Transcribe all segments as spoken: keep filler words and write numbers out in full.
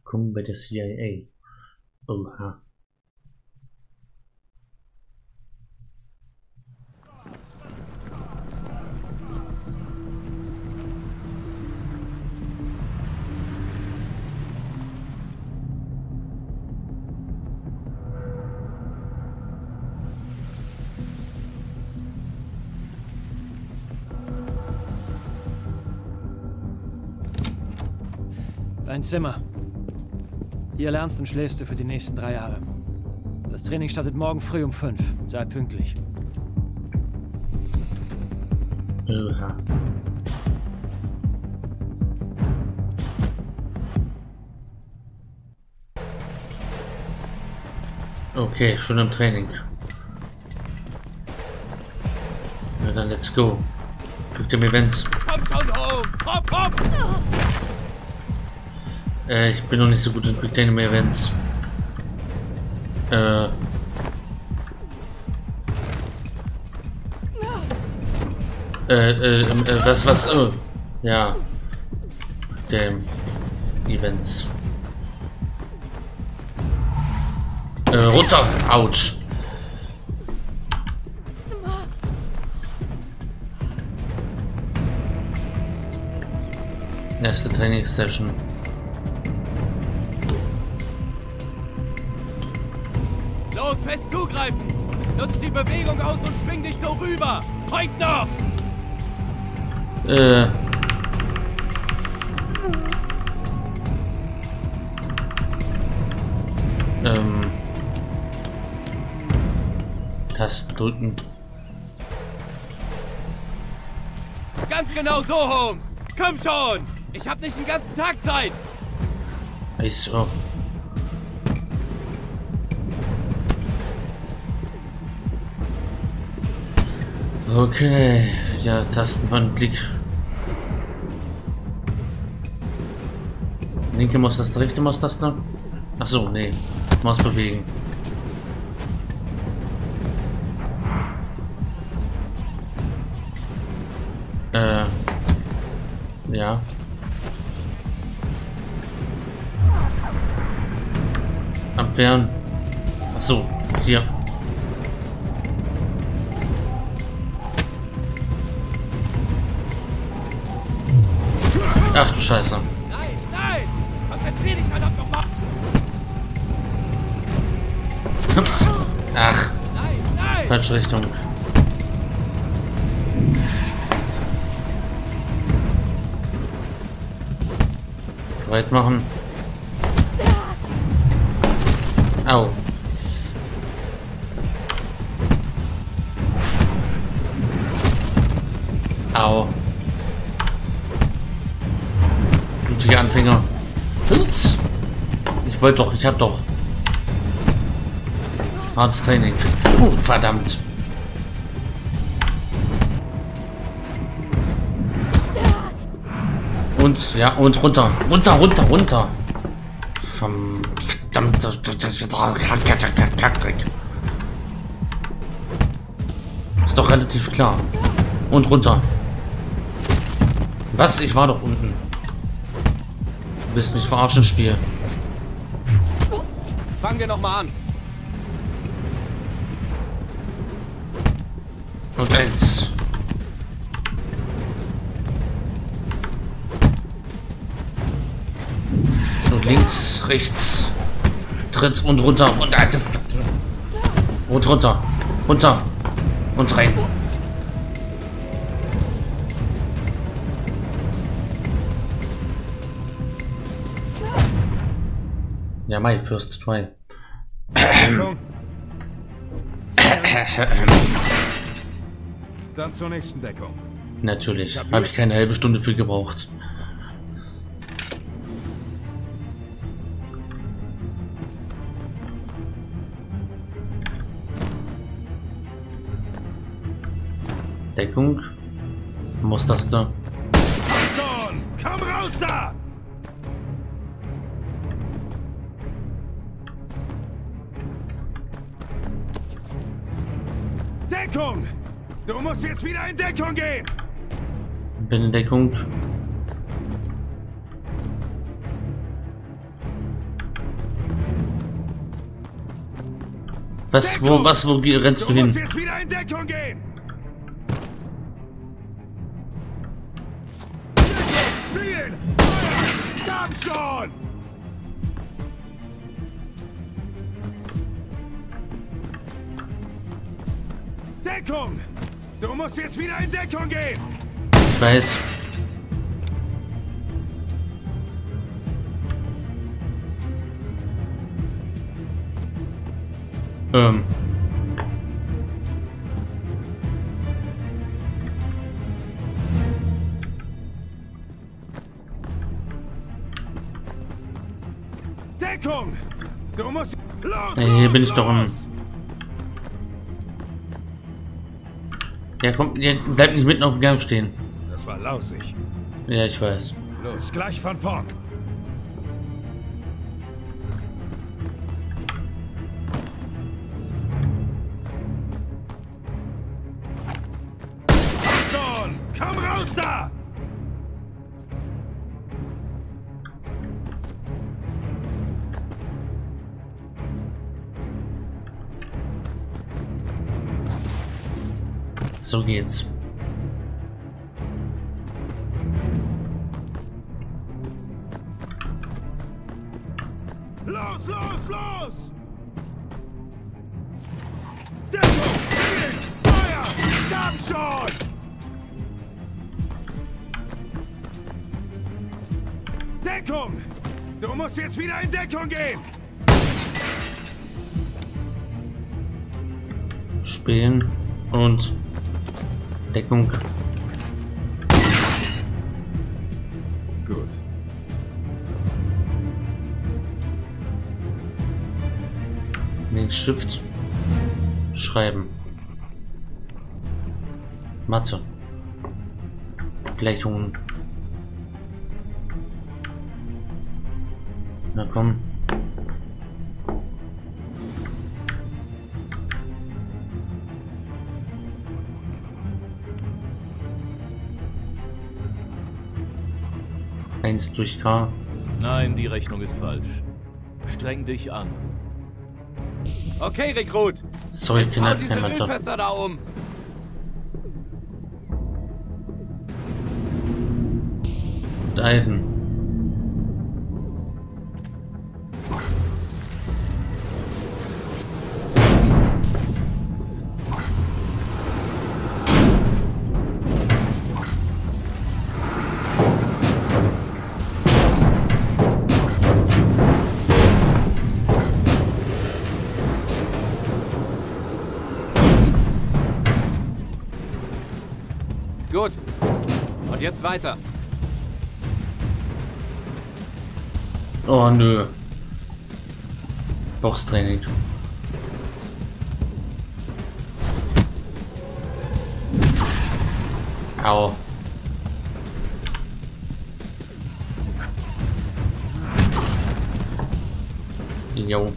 Willkommen bei der C I A. Oha. Dein Zimmer. Hier lernst und schläfst du für die nächsten drei Jahre. Das Training startet morgen früh um fünf. Sei pünktlich. Oha. Okay, schon im Training. Na dann, let's go. Quick Time Events. Komm schon, Holmes! Hopp, hopp! Äh, ich bin noch nicht so gut in Quick Time Events. Äh. Äh, äh, äh, was, was, oh. Ja. Damn. Events. Äh, runter! Autsch! Erste Trainingssession. Los, fest zugreifen! Nutz die Bewegung aus und schwing dich so rüber! Heute noch! Äh. Ähm. Tasten drücken. Ganz genau so, Holmes! Komm schon! Ich hab nicht den ganzen Tag Zeit! Ach so. Okay, ja, Tastenbandklick. Linke Maustaste, rechte Maustaste. Ach so, nee, Maus bewegen. Äh, ja. Abwehren. Ach so, hier. Ach du Scheiße. Nein, nein! Konzentrier dich verdammt nochmal! Ups. Ach, Nein, nein! falsche Richtung. Weit machen. Au. Au. Blutige Anfänger. Ups. Ich wollte doch, ich hab doch. Hartes Training. Uh, verdammt. Und, ja, und runter. Runter, runter, runter. Vom verdammter Kackdreck. Ist doch relativ klar. Und runter. Was? Ich war doch unten. Du bist nicht verarschen, Spiel. Fangen wir nochmal an! Und eins. Und links, rechts. Tritt und runter. Und alte. Und runter. Runter. Und rein. Ja, my first try. Dann zur nächsten Deckung. Natürlich. Habe ich keine halbe Stunde für gebraucht. Deckung. Maustaste. Son, komm raus da! Deckung! Du musst jetzt wieder in Deckung gehen! Bin in Deckung. Was, wo, was, wo rennst du Du musst hin? jetzt wieder in Deckung gehen! Zielen! Feuer! Komm schon! Deckung! Du musst jetzt wieder in Deckung gehen! Ich weiß. Ähm. Deckung! Du musst... Los, Ja, hier los, bin ich doch im... los! Ja, komm, ja, bleib nicht mitten auf dem Gang stehen. Das war lausig. Ja, ich weiß. Los, gleich von vorn. Schon! Komm raus da! So geht's. Los, los, los! Deckung! Zielen! Feuer! Komm schon! Deckung! Du musst jetzt wieder in Deckung gehen! Spielen und Deckung. Gut. Links Shift. Schreiben. Mathe. Gleichungen. Na komm. eins durch K. Nein, die Rechnung ist falsch. Streng dich an. Okay, Rekrut. Sorry, Jetzt Kinder, hau diese kein Mathe. Ölfässer da um. Alten. Gut. Und jetzt weiter. Oh nö. Boxtraining. Au. Jo.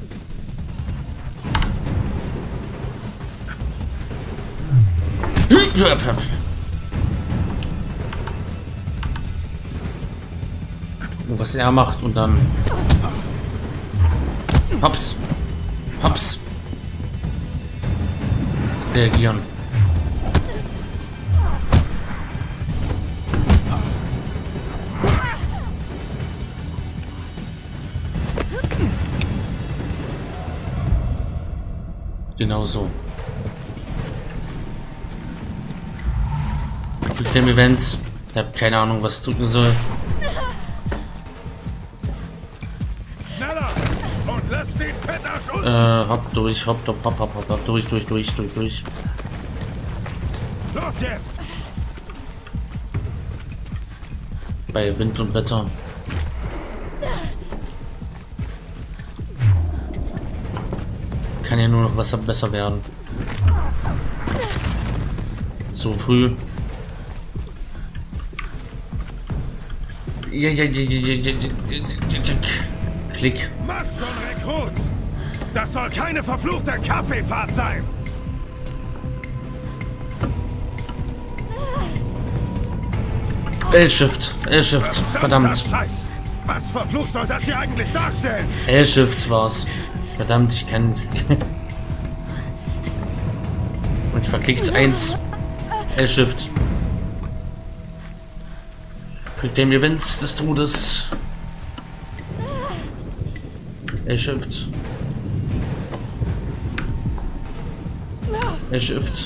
Was er macht und dann hops, hops, reagieren. Genau so. Dem Events. Ich habe keine Ahnung, was drücken soll. Schneller! Und lass den Fettarsch unten! Äh, hopp durch, hopp, hopp, hopp, hopp, hopp, hopp, durch, durch, durch, durch, durch. Los jetzt! Bei Wind und Wetter. Kann ja nur noch was besser werden. So früh. Ja, ja, ja, ja, ja, ja, ja. Klick. Mach schon, Rekrut! Das soll keine verfluchte Kaffeefahrt sein! L-Shift, L-Shift, verdammt. Scheiß! Was verflucht soll das hier eigentlich darstellen? L-Shift war's. Verdammt, ich kann... Ich verklickt eins. L-Shift. Kriegt den Events des Todes. L-Shift. L-Shift.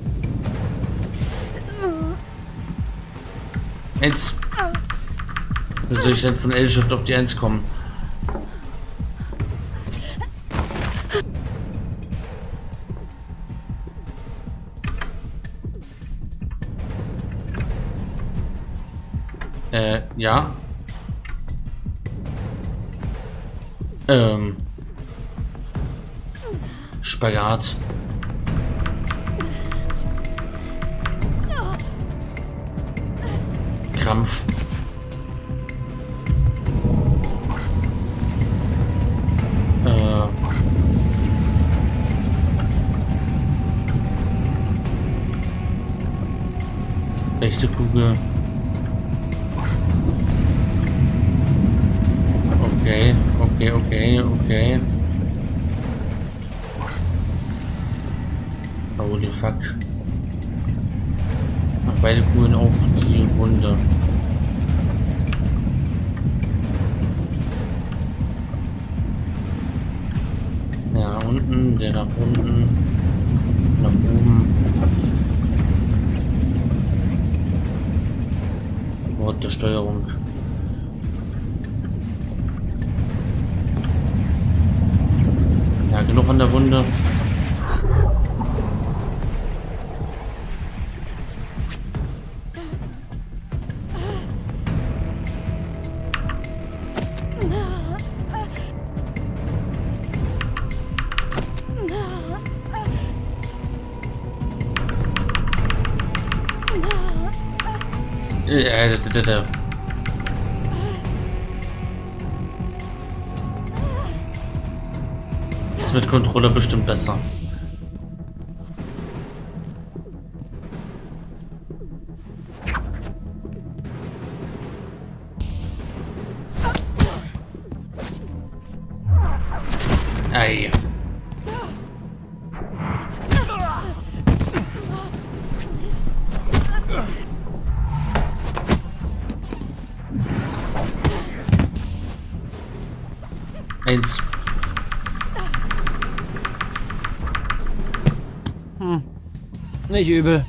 eins. Wie soll ich denn von L-Shift auf die eins kommen? Äh, ja. Ähm. Spagat. Krampf. Äh. Rechte Kugel. Okay, okay, okay, okay. Holy fuck. Mach beide Kugeln auf die Wunde. Ja, unten, der nach unten, nach oben. Wort der Steuerung. Ja, genug an der Wunde. Äh, da, da, da. Ist mit Controller bestimmt besser. Ei. Eins. Hm. Nicht übel.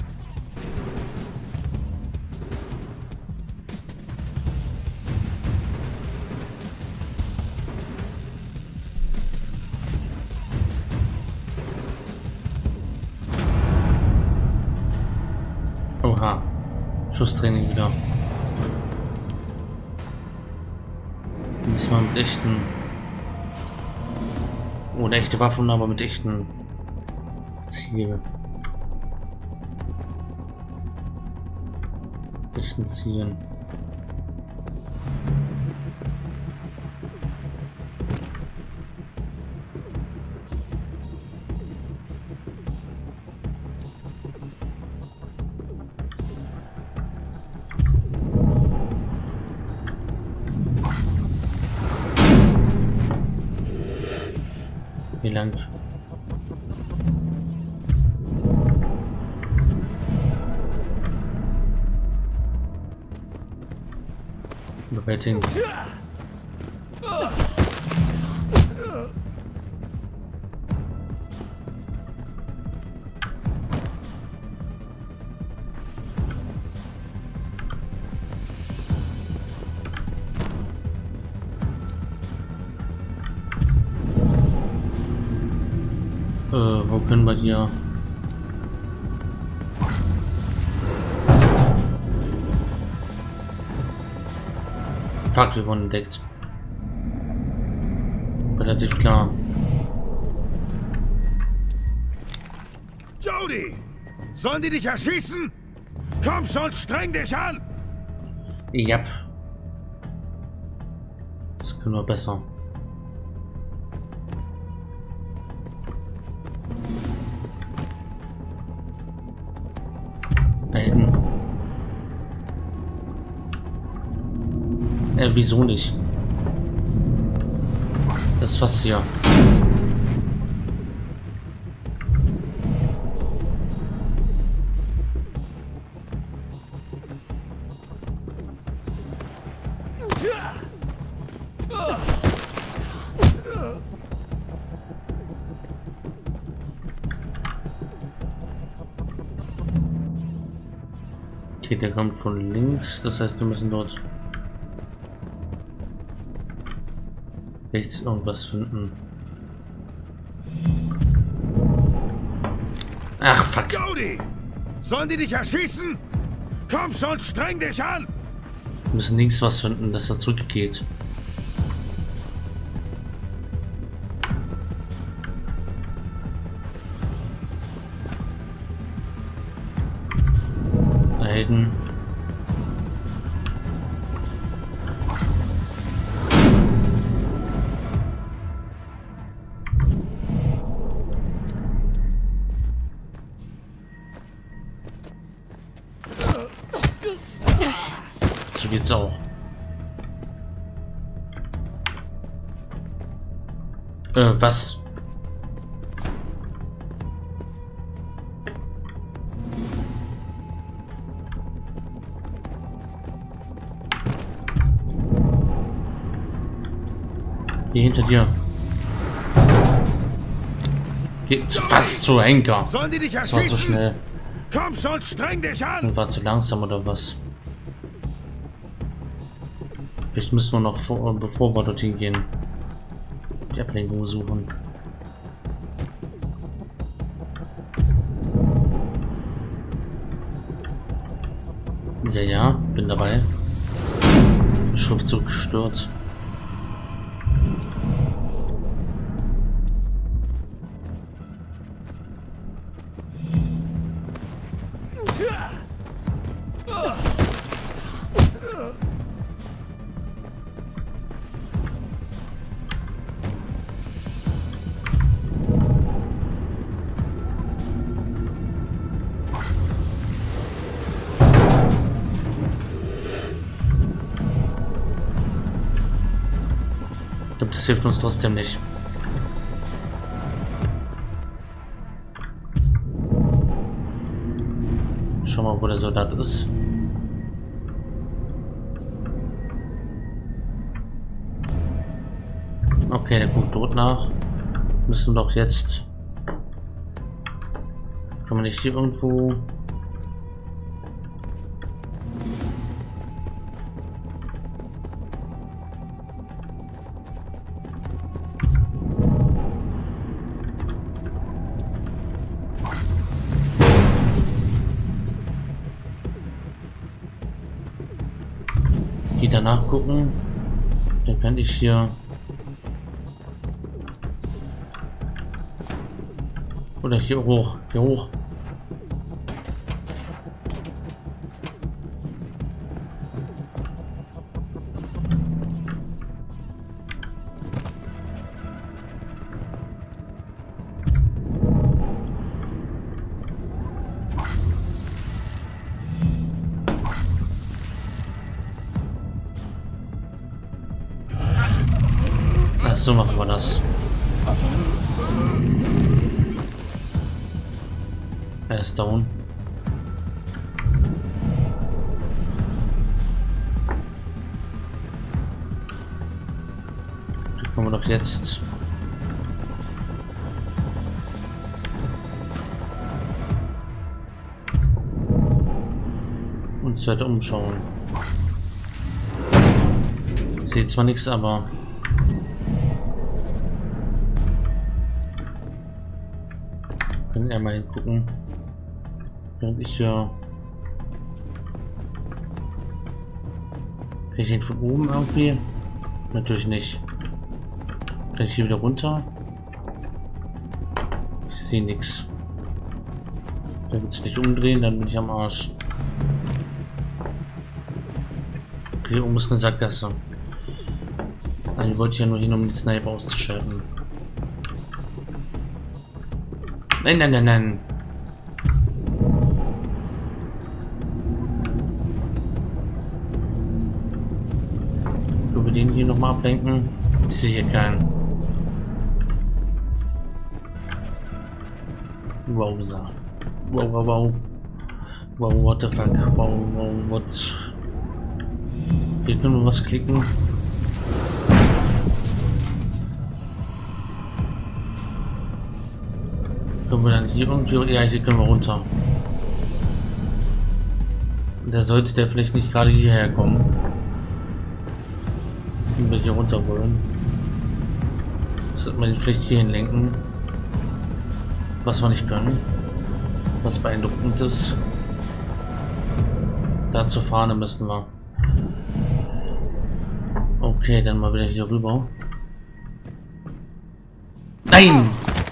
Oha. Schusstraining wieder. Diesmal mit echten. Ohne echte Waffen, aber mit echten Zielen. Echten Zielen. Wie lang? Bewältigen. Äh, wo können wir hier? Fuck, wir wurden entdeckt. Relativ klar. Jody! Sollen die dich erschießen? Komm schon, streng dich an! Yep. Das können wir besser. Da hinten. Äh, wieso nicht? Das ist was hier. Okay, der kommt von links, das heißt, wir müssen dort rechts irgendwas finden. Ach, fuck. Cody! Sollen die dich erschießen? Komm schon, streng dich an! Wir müssen links was finden, dass er zurückgeht. Da hinten. So geht's auch. Äh, was? Hier hinter dir. Geht fast zu Henker. Sollen die dich Das war erschießen? so schnell. Komm schon, streng dich an! Und war zu langsam oder was? Vielleicht müssen wir noch vor, bevor wir dorthin gehen, die Ablenkung suchen. Ja, ja, bin dabei. Schriftzug gestört. Ich glaube, das hilft uns trotzdem nicht. Schau mal, wo der Soldat ist. Okay, der guckt dort nach. Müssen wir doch jetzt... Kann man nicht hier irgendwo... Wieder nachgucken. Dann kann ich hier oder hier hoch, hier hoch. So machen wir das. Er ist down. Da kommen wir doch jetzt. Uns weiter umschauen. Ich sehe zwar nichts, aber können wir mal hingucken. Während ich ja. Kann ich ihn von oben irgendwie? Natürlich nicht. Kann ich hier wieder runter? Ich sehe nichts. Da wird es nicht umdrehen, dann bin ich am Arsch. Okay, hier oben ist eine Sackgasse. Dann wollte ich ja nur hin, um die Sniper auszuschalten. Nein, nein, nein, nein. Können wir den hier nochmal ablenken? Ich sehe hier keinen. Wow, wow, wow, wow. Wow, what the fuck? Wow, wow, what? Hier können wir was klicken. Können wir dann hier irgendwie... Ja, hier können wir runter. Da sollte der vielleicht nicht gerade hierher kommen. Wenn wir hier runter wollen. Sollte man ihn vielleicht hier hinlenken. Was wir nicht können. Was beeindruckend ist. Da zur Fahne müssen wir. Okay, dann mal wieder hier rüber. Nein!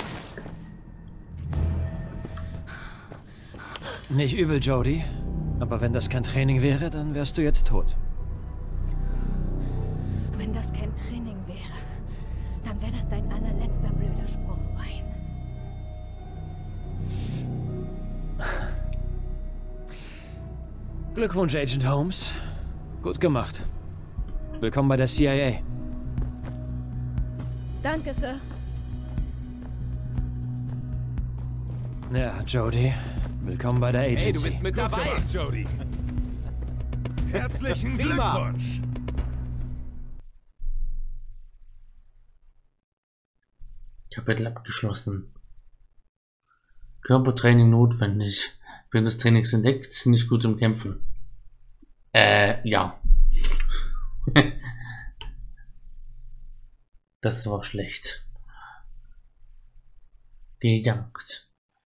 Nicht übel, Jodie. Aber wenn das kein Training wäre, dann wärst du jetzt tot. Wenn das kein Training wäre, dann wäre das dein allerletzter blöder Spruch, Ryan. Glückwunsch, Agent Holmes. Gut gemacht. Willkommen bei der C I A. Danke, Sir. Ja, Jodie. Willkommen bei der Agency. Hey, du bist mit dabei! Gemacht, Jodie. Herzlichen Prima. Glückwunsch. Kapitel abgeschlossen. Körpertraining notwendig. Während des Trainings entdeckt, nicht gut im Kämpfen. Äh, ja. Das war schlecht. Gejagt.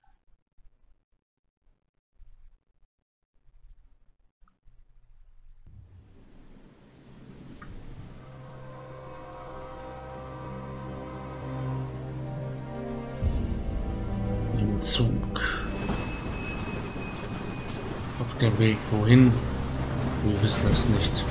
Im Zug. Auf dem Weg wohin? Wir wissen es nicht.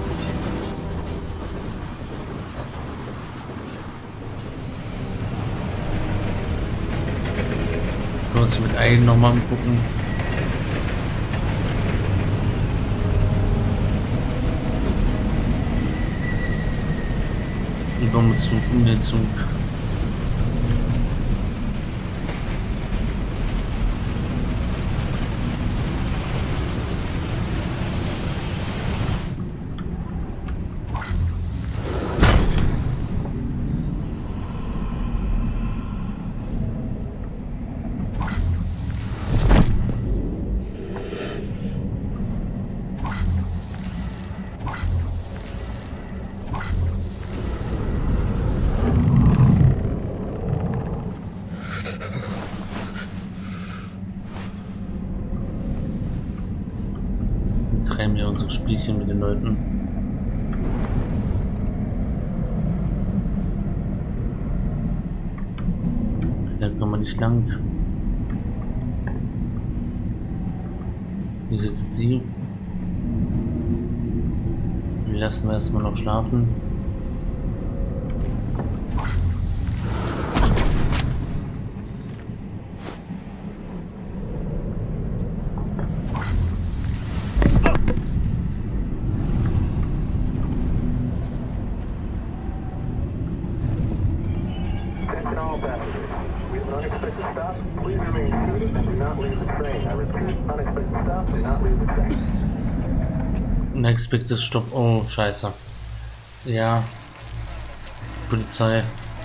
Wir können uns mit einem nochmal angucken. Über den Zug, in den Zug. Treiben wir unsere Spielchen mit den Leuten. Da kommen wir nicht lang. Hier sitzt sie. Die lassen wir erstmal noch schlafen. Unexpected Stopp. Oh, scheiße. Ja. Polizei.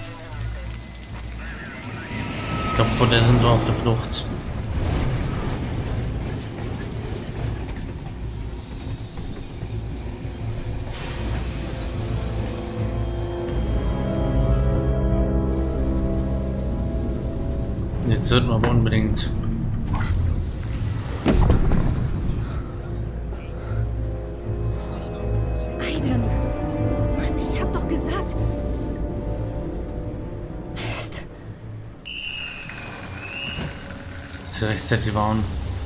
Ich glaube, vor der sind wir auf der Flucht. Jetzt sollten wir aber unbedingt. Aiden! Mann, ich hab doch gesagt. Mist. Dass sie rechtzeitig waren.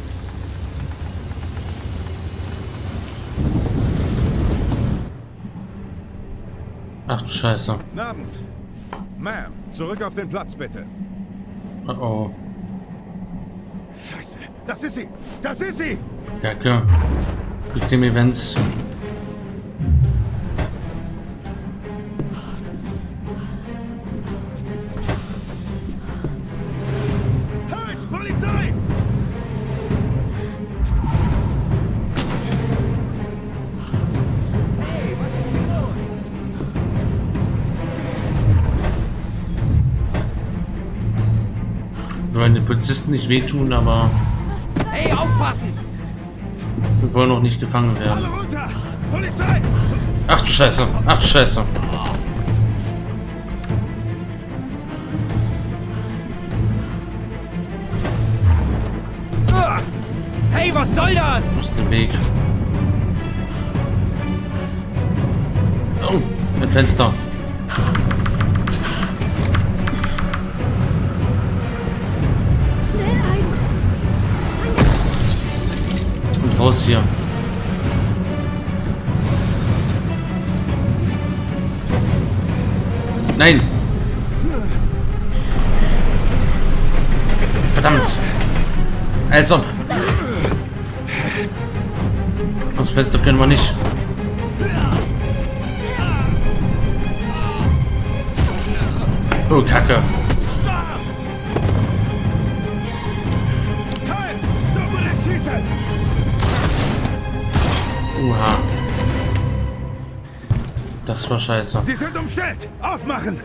Ach du Scheiße. Guten Abend. Ma'am, zurück auf den Platz, bitte. Oh oh. Scheiße, das ist sie! Das ist sie! Danke. Mit dem Events. Halt! Polizei! Hey, wollen den Polizisten nicht wehtun, aber Hey, aufpassen! wir wollen auch nicht gefangen werden. Alle runter! Polizei! Ach du Scheiße, ach du Scheiße. Hey, was soll das? Aus dem Weg. Oh, ein Fenster. Schnell ein! Und raus hier. Nein! Verdammt! Als ob! Das Fenster können wir nicht. Oh, Kacke. Halt! Stoppen das Schießen! Uha. Das war scheiße. Sie sind umstellt! Aufmachen!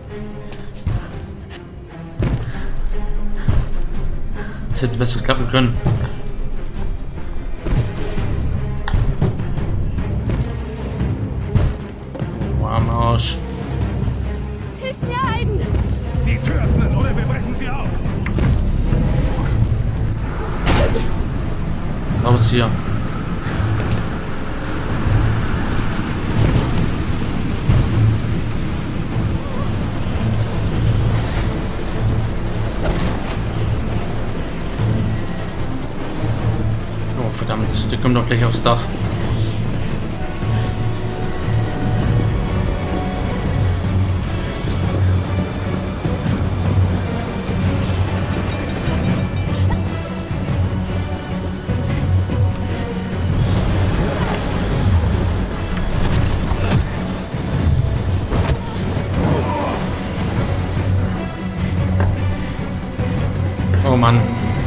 Das hätte besser klappen können. Oh, am Arsch. Hilf mir ein! Die Tür öffnen oder wir brechen sie auf! Raus hier. Oh, verdammt, die kommen doch gleich aufs Dach. Oh Mann.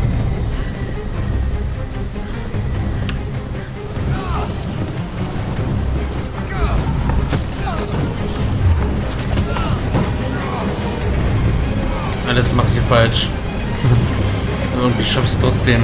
Alles macht hier falsch. Irgendwie schaffe ich es trotzdem.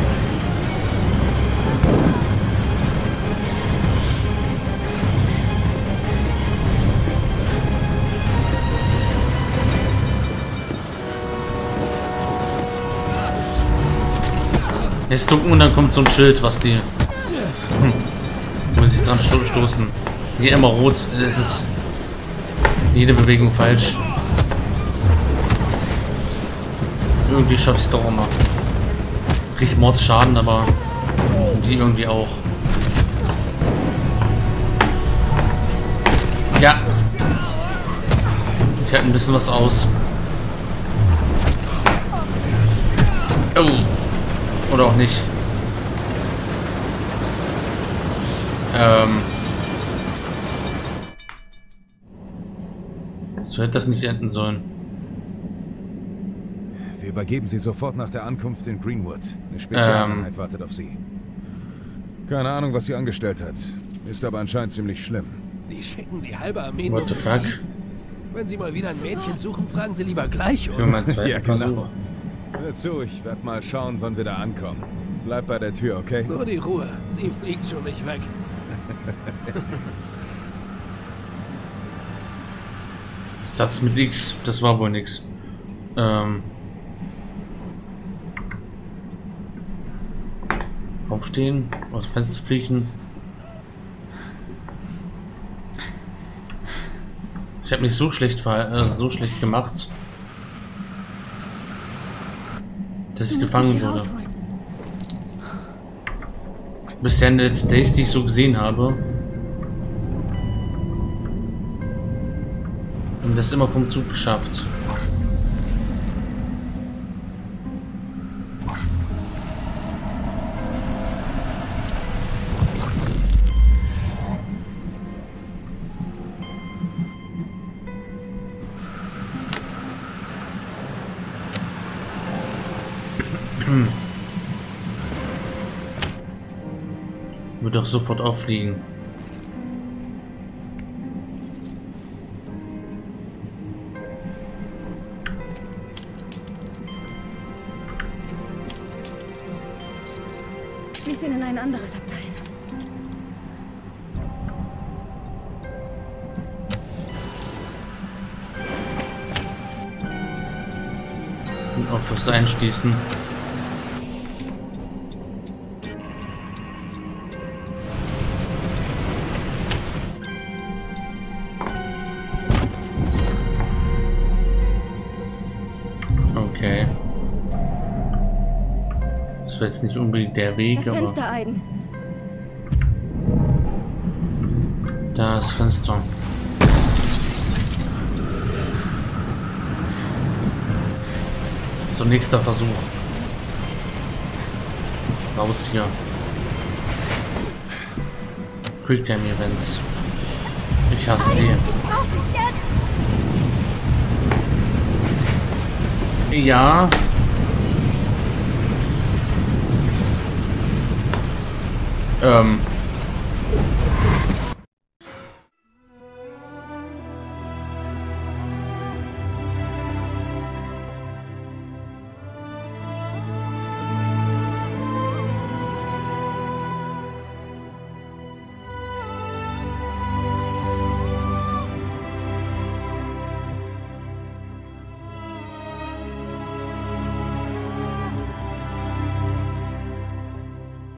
Jetzt ducken und dann kommt so ein Schild, was die hm, wo sie sich dran sto stoßen. Hier immer rot. Es ist jede Bewegung falsch. Irgendwie schaffe ich es doch immer. Krieg Mordsschaden, aber die irgendwie auch. Ja. Ich halte ein bisschen was aus. Oh. Oder auch nicht. Ähm. So hätte das nicht enden sollen. Wir übergeben sie sofort nach der Ankunft in Greenwood. Eine Spezialeinheit Ähm. wartet auf sie. Keine Ahnung, was sie angestellt hat. Ist aber anscheinend ziemlich schlimm. Die schicken die halbe Armee nur What the für fuck? Sie. Wenn Sie mal wieder ein Mädchen suchen, fragen Sie lieber gleich Für uns. meinen zweiten Ja, Versuch. genau. Hör zu, ich werde mal schauen, wann wir da ankommen. Bleib bei der Tür, okay? Nur die Ruhe. Sie fliegt schon nicht weg. Satz mit X, das war wohl nix. Ähm. Aufstehen, aus dem Fenster kriechen. Ich habe mich so schlecht ver äh, so schlecht gemacht, dass ich gefangen wurde. Bisher in den Let's Plays, die ich so gesehen habe, haben das immer vom Zug geschafft. Wird doch sofort auffliegen. ihn in ein anderes Abteil. Und auch fürs Einschließen. Okay. Das wäre jetzt nicht unbedingt der Weg, Das aber... Fenster, Aiden. Das Fenster. So, nächster Versuch. Raus hier. Quicktime Events. Ich hasse sie. Ja. Ähm.